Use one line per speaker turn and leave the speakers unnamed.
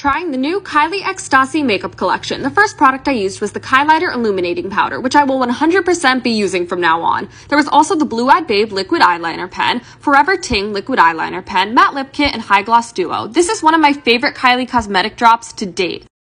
Trying the new Kylie Ecstasy makeup collection. The first product I used was the Kylighter Illuminating Powder, which I will 100% be using from now on. There was also the Blue Eyed Babe Liquid Eyeliner Pen, Forever Ting Liquid Eyeliner Pen, Matte Lip Kit, and High Gloss Duo. This is one of my favorite Kylie cosmetic drops to date.